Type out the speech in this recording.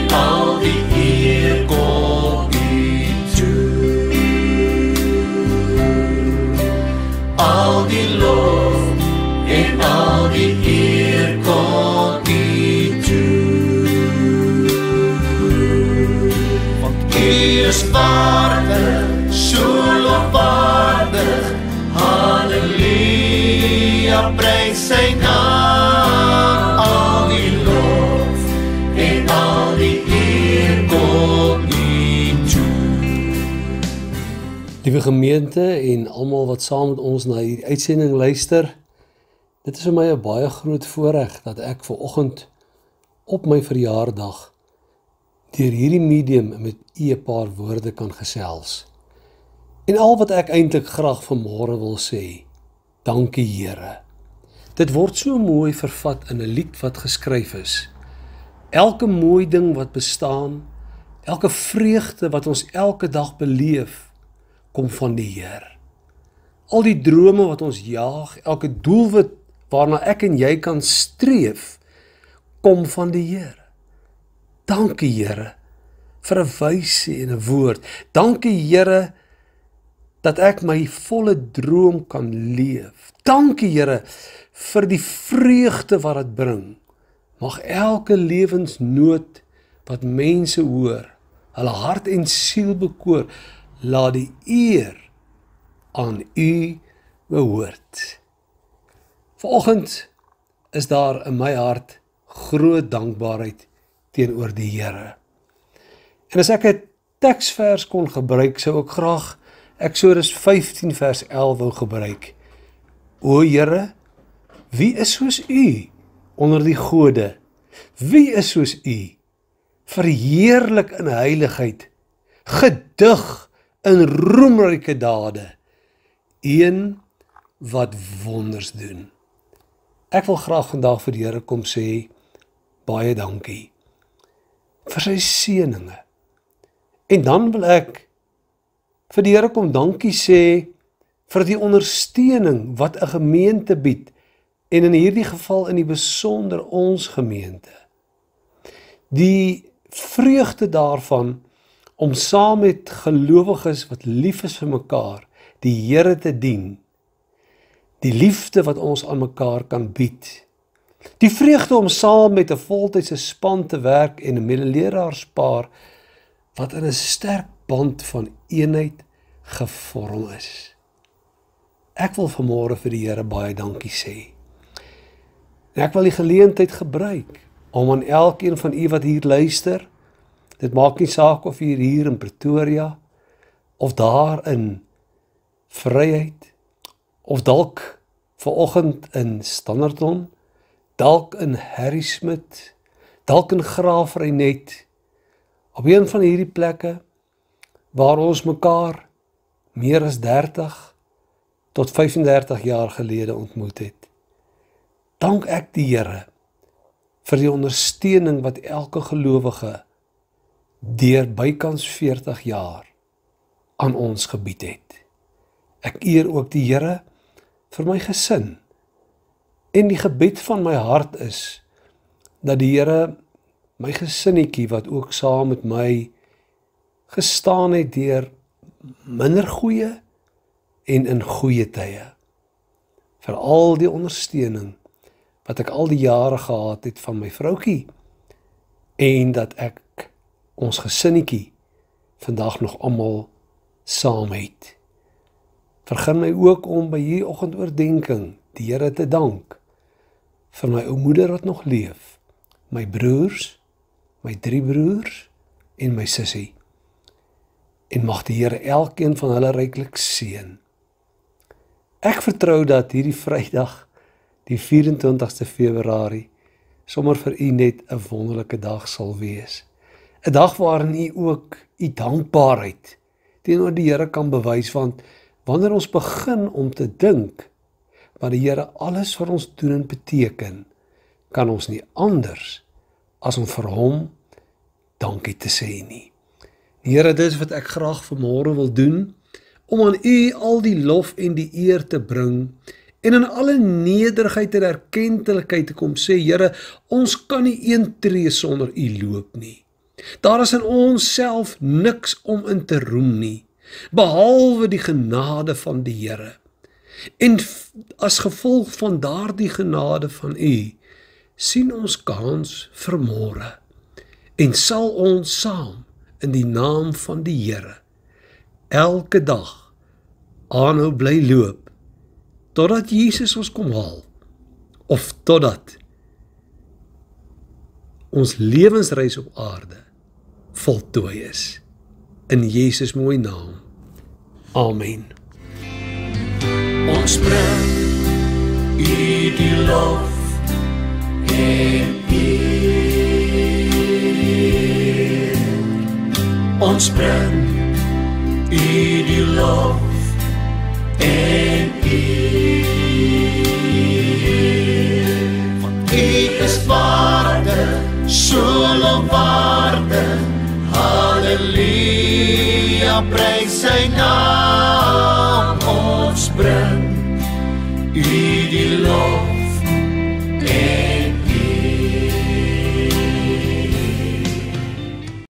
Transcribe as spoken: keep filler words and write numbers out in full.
en al die eer kom U toe. Al die lof en al die eer kom U toe. Want U is waardig, so lofwaardig, halleluja, prys sy naam. Al die lof en al die eer kom U toe. Liewe gemeente en almal wat saam met ons na hierdie uitsending luister, dit is vir my 'n baie groot voorreg dat ek vanoggend op my verjaardag deur hierdie medium met U 'n paar woorde kan gesels. En al wat ek eintlik graag vanmôre wil sê, dankie Here. Dit word so mooi vervat in 'n lied wat geskryf is. Elke mooi ding wat bestaan, elke vreugde wat ons elke dag beleef, kom van die Heer. Al die drome wat ons jaag, elke doelwit waarna ek en jy kan streef, kom van die Heer. Dankie Here vir 'n wysie en 'n woord. Dankie Here dat ek my volle droom kan leef. Dankie Here vir die vreugde wat dit bring. Mag elke lewensnood wat mense hoor, hulle hart en siel bekoor, laat die eer aan U behoort. Vanoggend is daar in my hart groot dankbaarheid teenoor die Here. En as ek 'n teksvers kon gebruik, sou ek graag Eksodus vyftien vers elf wou gebruik. O Here, wie is soos U onder die gode? Wie is soos U? Verheerlik in heiligheid, gedig in roemryke dade, een wat wonders doen. Ek wil graag vandag vir die Here kom sê, baie dankie vir sy seëninge. En dan wil ek vir die Here kom dankie sê vir die ondersteuning wat 'n gemeente bied, en in hierdie geval in die besonder ons gemeente. Die vreugde daarvan om saam met gelowiges wat lief is vir mekaar, die Here te dien, die liefde wat ons aan mekaar kan bied, die vreugde om saam met 'n voltydse span te werk en 'n medeleraarspaar wat in 'n sterk band van eenheid gevorm is. Ek wil vanmôre vir die Here baie dankie sê. En ek wil die geleentheid gebruik om aan elkeen van u wat hier luister, dit maak nie saak of u hier in Pretoria, of daar in Vryheid, of dalk vanoggend in Standerton, dalk in Harrismith, dalk in Graafrenet, op een van hierdie plekke waar ons mekaar meer as dertig tot vyf en dertig jaar gelede ontmoet het. Dank ek die Here vir die ondersteuning wat elke gelowige deur bykans veertig jaar aan ons gebied het. Ek eer ook die Here vir my gesin, en die gebed van my hart is dat die Here my gesinnetjie wat ook saam met my gestaan het deur minder goeie en in goeie tye, vir al die ondersteuning wat ek al die jare gehad het van my vroutjie, en dat ek ons gesinnetjie vandag nog almal saam het. Vergun my ook om by hierdie oggendoordenkings die Here te dank vir my ou moeder wat nog leef, my broers, my drie broers en my sussie. En mag die Here elkeen van hulle ryklik seën. Ek vertrou dat hierdie Vrydag, die vyf en twintigste Februarie, sommer vir u net 'n wonderlike dag sal wees. 'n Dag waarin u ook u dankbaarheid teenoor die Here kan bewys, want wanneer ons begin om te dink wat die Here alles vir ons doen en beteken, kan ons nie anders as om vir hom dankie te sê nie. Here, dit is wat ek graag vanmôre wil doen, om aan u al die lof en die eer te bring, en in alle nederigheid en erkentlikheid te kom sê, Here, ons kan nie een tree sonder u loop nie. Daar is in ons self niks om in te roem nie, behalwe die genade van die Here. En as gevolg van daardie genade van U, sien ons kans vir môre, en sal ons saam in die naam van die Here elke dag aanhou bly loop, totdat Jesus ons kom haal, of totdat ons lewensreis op aarde voltooi is. In Jesus mooi naam. Amen. Ons bring U die lof en eer. Ons bring U die lof en eer. Want U is waardig, so lofwaardig. Halleluja, prys sy naam. Ons bring U die lof